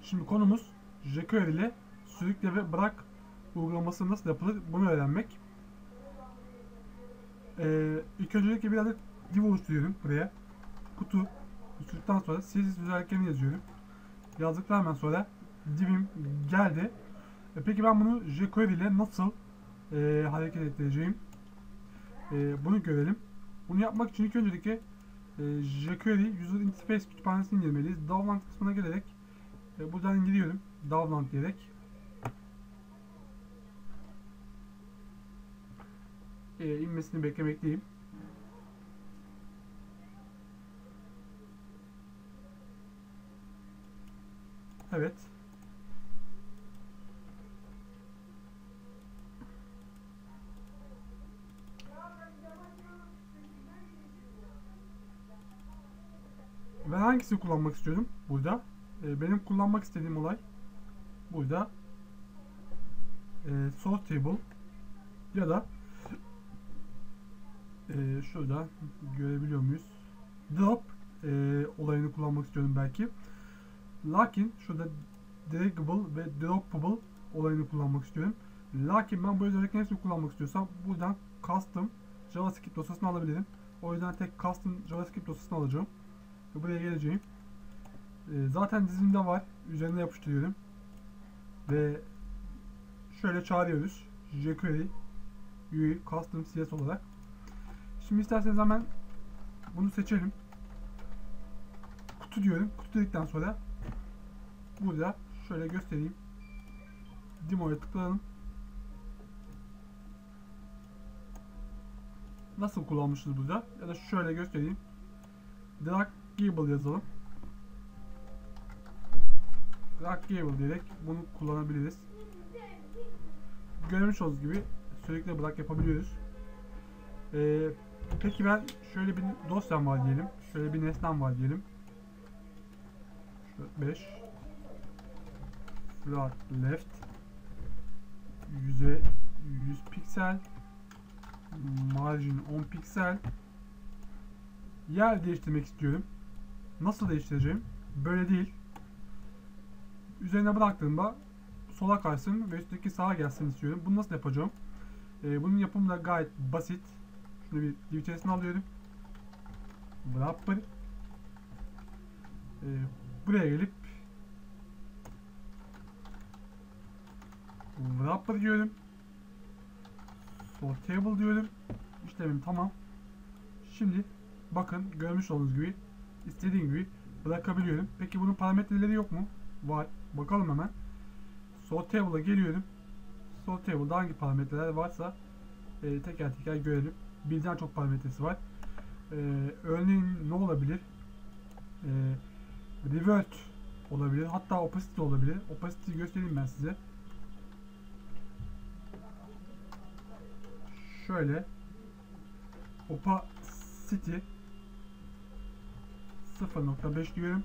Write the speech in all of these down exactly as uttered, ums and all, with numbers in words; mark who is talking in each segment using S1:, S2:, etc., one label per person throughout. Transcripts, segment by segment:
S1: Şimdi konumuz jQuery ile sürükle ve bırak uygulaması nasıl yapılır bunu öğrenmek. Ee, ilk öncelikle bir adet div oluşturuyorum buraya. Kutu oluşturduktan sonra C S S özelliklerini yazıyorum. Yazdıktan hemen sonra divim geldi. E peki ben bunu jQuery ile nasıl e, hareket ettireceğim? E, bunu görelim. Bunu yapmak için ilk öncelikle e, jQuery User Interface kütüphanesini indirmeliyiz. Download kısmına gelerek e, buradan indiriyorum. Download diyerek. E, inmesini beklemekteyim. Evet. Ben hangisini kullanmak istiyorum burada? E, benim kullanmak istediğim olay burada e, source table ya da e, şurada görebiliyor muyuz? Drop e, olayını kullanmak istiyorum belki. Lakin şurada draggable ve droppable olayını kullanmak istiyorum. Lakin ben bu özelliklerin hepsini kullanmak istiyorsam buradan custom JavaScript dosyasını alabilirim. O yüzden tek custom JavaScript dosyasını alacağım. Ve buraya geleceğim. E, zaten dizimde var. Üzerine yapıştırıyorum. Ve şöyle çağırıyoruz. jQuery U I custom C S olarak. Şimdi isterseniz hemen bunu seçelim. Kutu diyorum. Kutu dedikten sonra burada şöyle göstereyim. Demo'ya tıklayalım. Nasıl kullanmışız burada? Ya da şöyle göstereyim. Draggable yazalım. Draggable diyerek bunu kullanabiliriz. Görmüş olduğunuz gibi sürekli bırak yapabiliyoruz. Ee, peki ben şöyle bir dosyam var diyelim. Şöyle bir nesnem var diyelim. beş Flat left yüze yüz piksel, margin on piksel. Yer değiştirmek istiyorum. Nasıl değiştireceğim? Böyle değil. Üzerine bıraktığımda sola kaysın ve üstteki sağa gelsin istiyorum. Bunu nasıl yapacağım? Ee, bunun yapımı da gayet basit. Şunu bir div içerisine alıyorum. Wrapper. Ee, buraya gelip Wrapper diyorum. Sortable diyorum. İşlemim tamam. Şimdi bakın görmüş olduğunuz gibi istediğim gibi bırakabiliyorum. Peki bunun parametreleri yok mu? Var. Bakalım hemen. Sortable'a geliyorum. Sortable'da hangi parametreler varsa e, teker teker görelim. Birden çok parametresi var. E, örneğin ne olabilir? E, revert olabilir. Hatta opacity olabilir. Opacity'yi göstereyim ben size. Şöyle opacity sıfır nokta beş diyorum.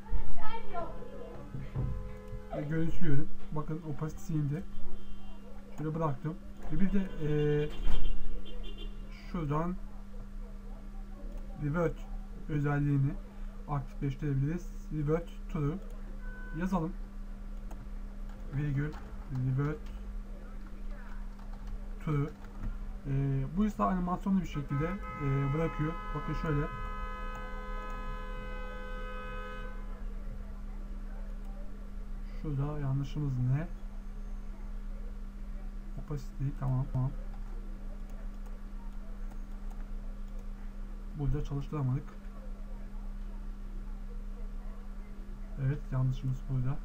S1: Ve görüntülüyorum. Bakın opacity indi. Şöyle bıraktım. Ve bir de ee, şuradan revert özelliğini aktifleştirebiliriz. Revert true yazalım. Virgül revert true. Ee, bu ise animasyonlu bir şekilde e, bırakıyor. Bakın şöyle. Şurada yanlışımız ne? Opacity tamam tamam. Burada çalıştıramadık. Evet yanlışımız burada.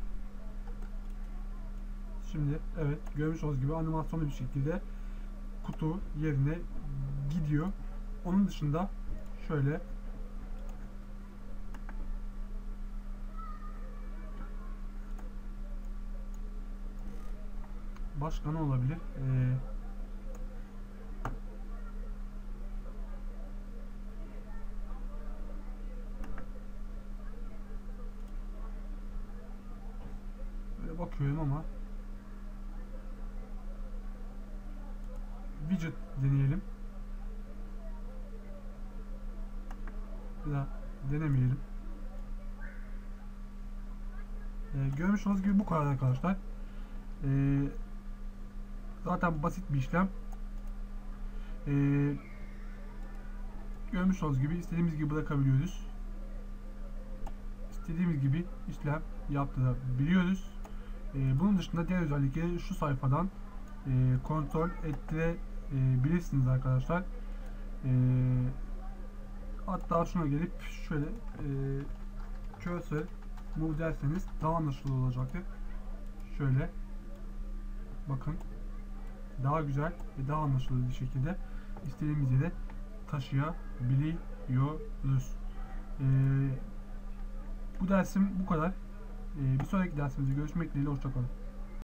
S1: Şimdi evet görmüş olduğunuz gibi animasyonlu bir şekilde kutu yerine gidiyor. Onun dışında şöyle başka ne olabilir? Ee, böyle bakıyorum ama widget deneyelim. Bir daha denemeyelim. E, görmüş olduğunuz gibi bu kadar arkadaşlar. E, zaten basit bir işlem. E, görmüş olduğunuz gibi istediğimiz gibi bırakabiliyoruz. İstediğimiz gibi işlem yaptırabiliyoruz. E, bunun dışında diğer özellikleri şu sayfadan e, kontrol ettirebilirsiniz arkadaşlar. E, hatta şuna gelip şöyle e, cursor move derseniz daha anlaşılır olacaktır. Şöyle bakın, daha güzel ve daha anlaşılır bir şekilde istediğimiz yere taşıyabiliyoruz. E, bu dersim bu kadar. E, bir sonraki dersimizde görüşmek dileğiyle, hoşça kalın.